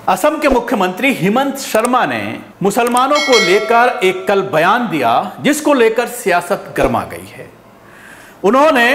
असम के मुख्यमंत्री हेमंत शर्मा ने मुसलमानों को लेकर एक कल बयान दिया जिसको लेकर सियासत गर्मा गई है। उन्होंने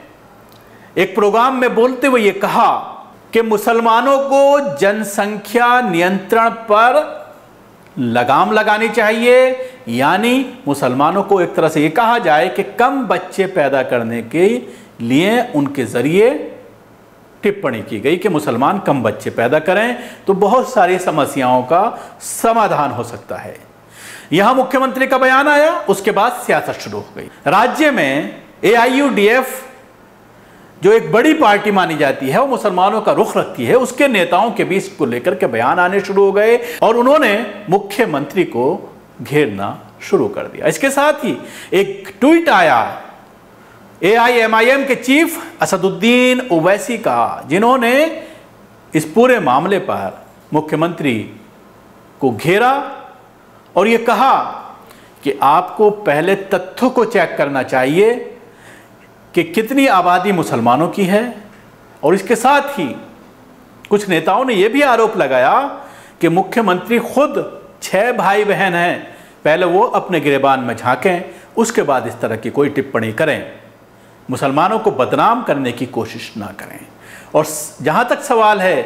एक प्रोग्राम में बोलते हुए ये कहा कि मुसलमानों को जनसंख्या नियंत्रण पर लगाम लगानी चाहिए, यानी मुसलमानों को एक तरह से ये कहा जाए कि कम बच्चे पैदा करने के लिए उनके जरिए टिप्पणी की गई कि मुसलमान कम बच्चे पैदा करें तो बहुत सारी समस्याओं का समाधान हो सकता है। यहां मुख्यमंत्री का बयान आया, उसके बाद सियासत शुरू हो गई। राज्य में AIUDF जो एक बड़ी पार्टी मानी जाती है, वो मुसलमानों का रुख रखती है, उसके नेताओं के बीच को लेकर के बयान आने शुरू हो गए और उन्होंने मुख्यमंत्री को घेरना शुरू कर दिया। इसके साथ ही एक ट्वीट आया AIMIM के चीफ असदुद्दीन ओवैसी का, जिन्होंने इस पूरे मामले पर मुख्यमंत्री को घेरा और ये कहा कि आपको पहले तथ्यों को चेक करना चाहिए कि कितनी आबादी मुसलमानों की है। और इसके साथ ही कुछ नेताओं ने यह भी आरोप लगाया कि मुख्यमंत्री खुद 6 भाई बहन हैं, पहले वो अपने गिरेबान में झांकें, उसके बाद इस तरह की कोई टिप्पणी करें, मुसलमानों को बदनाम करने की कोशिश ना करें। और जहां तक सवाल है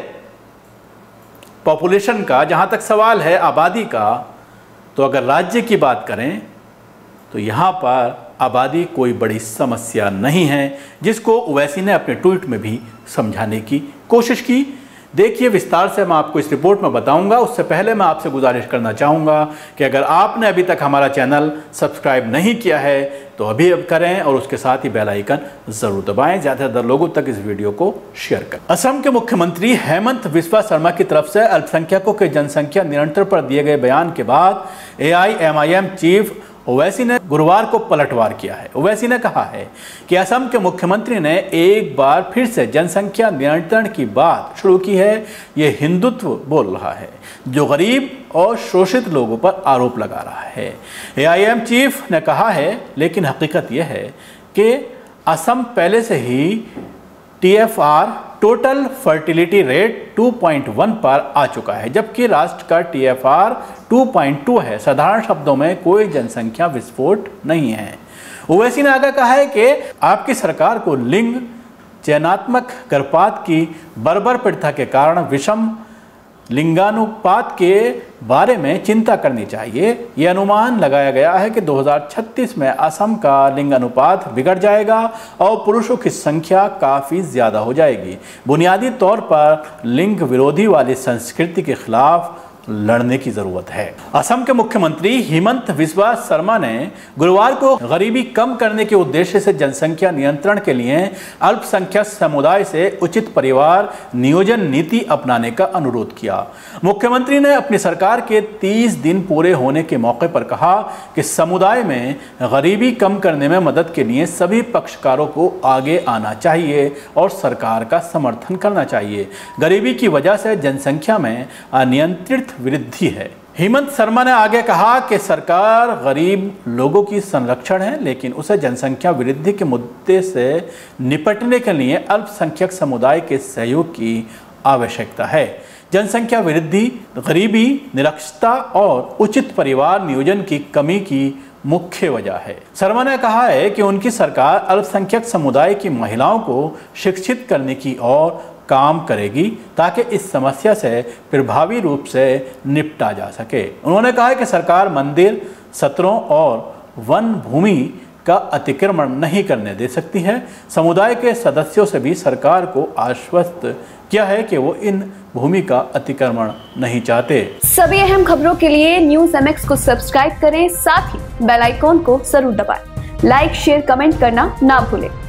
पॉपुलेशन का, जहां तक सवाल है आबादी का, तो अगर राज्य की बात करें तो यहां पर आबादी कोई बड़ी समस्या नहीं है, जिसको ओवैसी ने अपने ट्वीट में भी समझाने की कोशिश की। देखिए विस्तार से मैं आपको इस रिपोर्ट में बताऊंगा। उससे पहले मैं आपसे गुजारिश करना चाहूँगा कि अगर आपने अभी तक हमारा चैनल सब्सक्राइब नहीं किया है तो अभी अब करें और उसके साथ ही बेल आइकन ज़रूर दबाएं, ज़्यादातर लोगों तक इस वीडियो को शेयर करें। असम के मुख्यमंत्री हेमंत बिस्वा शर्मा की तरफ से अल्पसंख्यकों के जनसंख्या नियंत्रण पर दिए गए बयान के बाद AIMIM चीफ ओवैसी ने गुरुवार को पलटवार किया है। ओवैसी ने कहा है कि असम के मुख्यमंत्री ने एक बार फिर से जनसंख्या नियंत्रण की बात शुरू की है। यह हिंदुत्व बोल रहा है जो गरीब और शोषित लोगों पर आरोप लगा रहा है। AIM चीफ ने कहा है, लेकिन हकीकत यह है कि असम पहले से ही TFR टोटल फर्टिलिटी रेट 2.1 पर आ चुका है, जबकि राष्ट्र का TFR 2.2 है। साधारण शब्दों में कोई जनसंख्या विस्फोट नहीं है। ओवैसी ने आगे कहा है कि आपकी सरकार को लिंग चयनात्मक गर्भपात की बर्बर प्रथा के कारण विषम लिंगानुपात के बारे में चिंता करनी चाहिए। यह अनुमान लगाया गया है कि 2036 में असम का लिंगानुपात बिगड़ जाएगा और पुरुषों की संख्या काफ़ी ज़्यादा हो जाएगी। बुनियादी तौर पर लिंग विरोधी वाली संस्कृति के खिलाफ लड़ने की जरूरत है। असम के मुख्यमंत्री हेमंत बिस्वा शर्मा ने गुरुवार को गरीबी कम करने के उद्देश्य से जनसंख्या नियंत्रण के लिए अल्पसंख्यक समुदाय से उचित परिवार नियोजन नीति अपनाने का अनुरोध किया। मुख्यमंत्री ने अपनी सरकार के 30 दिन पूरे होने के मौके पर कहा कि समुदाय में गरीबी कम करने में मदद के लिए सभी पक्षकारों को आगे आना चाहिए और सरकार का समर्थन करना चाहिए। गरीबी की वजह से जनसंख्या में अनियंत्रित वृद्धि है। हेमंत शर्मा ने आगे कहा कि सरकार गरीब लोगों की संरक्षण है, लेकिन उसे जनसंख्या वृद्धि के मुद्दे से निपटने के लिए अल्पसंख्यक समुदाय के सहयोग की आवश्यकता है। जनसंख्या वृद्धि गरीबी, निरक्षरता और उचित परिवार नियोजन की कमी की मुख्य वजह है। शर्मा ने कहा है कि उनकी सरकार अल्पसंख्यक समुदाय की महिलाओं को शिक्षित करने की ओर काम करेगी ताकि इस समस्या से प्रभावी रूप से निपटा जा सके। उन्होंने कहा कि सरकार मंदिर, सत्रों और वन भूमि का अतिक्रमण नहीं करने दे सकती है। समुदाय के सदस्यों से भी सरकार को आश्वस्त किया है कि वो इन भूमि का अतिक्रमण नहीं चाहते। सभी अहम खबरों के लिए न्यूज़ MX को सब्सक्राइब करें, साथ ही बेल आइकॉन को जरूर दबाएं। लाइक, शेयर, कमेंट करना ना भूलें।